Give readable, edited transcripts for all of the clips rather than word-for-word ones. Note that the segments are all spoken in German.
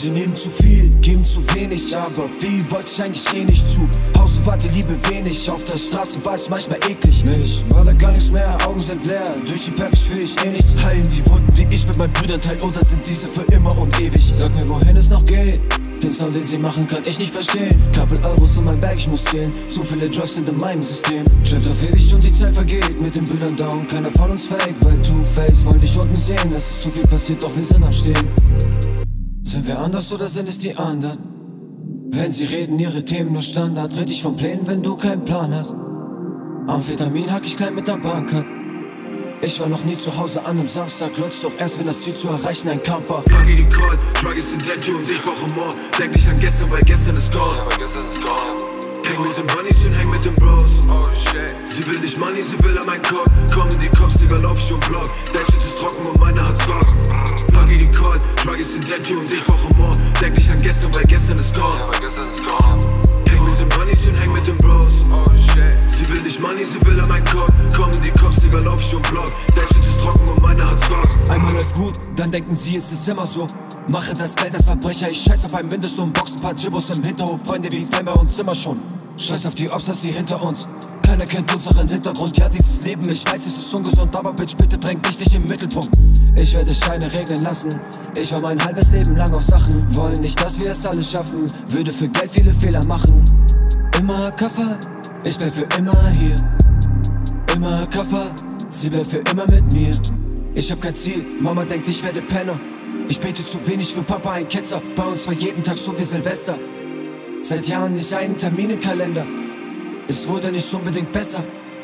Sie nehmen zu viel, geben zu wenig, aber wie wollte ich eigentlich eh nicht zu Hause war die Liebe wenig, auf der Straße war es manchmal eklig. Mich war da gar nichts mehr, Augen sind leer, durch die Perks fühl ich eh nichts. Heilen die Wunden, die ich mit meinen Brüdern teil, oder sind diese für immer und ewig? Sag mir, wohin es noch geht, den Sound, den sie machen, kann ich nicht verstehen. Couple Euros in mein Bag, ich muss zählen, zu viele Drugs sind in meinem System. Trippt auf ewig und die Zeit vergeht, mit den Brüdern down, keiner von uns fake, weil Two-Face wollen dich unten sehen. Es ist zu viel passiert, doch wir sind am Stehen. Sind wir anders oder sind es die anderen? Wenn sie reden, ihre Themen nur Standard. Red ich von Plänen, wenn du keinen Plan hast. Amphetamin hack ich klein mit der Bankkarte. Ich war noch nie zu Hause an einem Samstag. Lohnt's doch erst, wenn das Ziel zu erreichen ein Kampf war. Pluggy gecallt, Drug ist in Dead und ich brauche more. Denk nicht an gestern, weil gestern ist gone. Häng mit den Bunnies und häng mit den Bros. Sie will nicht Money, sie will an mein Cock. Kommen die Cops, Digga, lauf ich um Block. Dein Shit ist trocken und meine hat's was. Pluggy gecallt, Drug ist in Dead und ich brauche more. Denk nicht an gestern, weil gestern ist gone. Häng mit den Bunnies und häng mit den Bros. Sie will nicht Money, sie will an mein Cock. Kommen die Cops, Digga, lauf ich um Block. Dein Shit ist trocken und meine hat's was. Einmal läuft gut, dann denken sie, es ist immer so. Mache das Geld als Verbrecher, ich scheiß auf ein Mindestlohn. Box ein paar Jibbos im Hinterhof, Freunde wie Fein bei uns immer schon. Scheiß auf die Ops, dass sie hinter uns. Keiner kennt unseren Hintergrund, ja dieses Leben, ich weiß es ist ungesund. Aber Bitch, bitte dräng dich nicht im Mittelpunkt. Ich werde Scheine regeln lassen. Ich war mein halbes Leben lang auf Sachen. Wollen nicht, dass wir es alle schaffen. Würde für Geld viele Fehler machen. Immer Kappa, ich bleib für immer hier. Immer Kappa, sie bleibt für immer mit mir. Ich hab kein Ziel, Mama denkt ich werde Penner. Ich bete zu wenig für Papa, ein Ketzer. Bei uns war jeden Tag so wie Silvester. Seit Jahren nicht einen Termin im Kalender. Es wurde nicht unbedingt besser,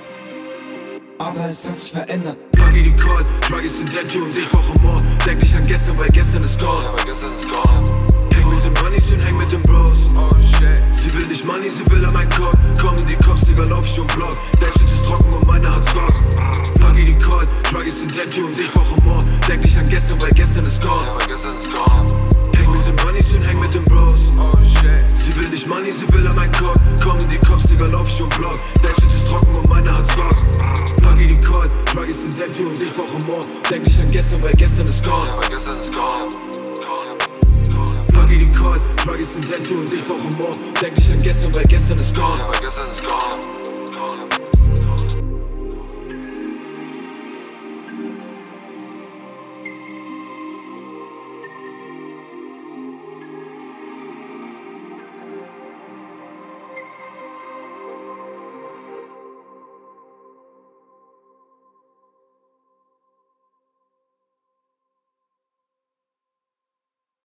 aber es hat sich verändert. Pluggy gecallt, Drug ist in Dead und ich brauche more. Denk nicht an gestern, weil gestern ist gone. Häng mit den Bunnies und häng mit den Bros. Sie will nicht Money, sie will an mein Cock. Kommen die Cops, Digga, lauf ich um Block. Dein Shit ist trocken und meine hat's was. Pluggy gecallt, Drug ist in Dead und ich brauche more. Denk nicht an gestern, weil gestern ist gone. Häng mit den Bunnies und häng mit den Bros. Sie will nicht Money, sie will an mein Cock. Kommen die Cops, Digga, lauf ich um Block. Dein Shit ist trocken und meine hat's was. Pluggy gecallt, Drug ist in Dead und ich brauche more. Denk nicht an gestern, weil gestern ist gone. Pluggy gecallt, Drug ist in Dead und ich brauche more. Denk nicht an gestern, weil gestern ist gone.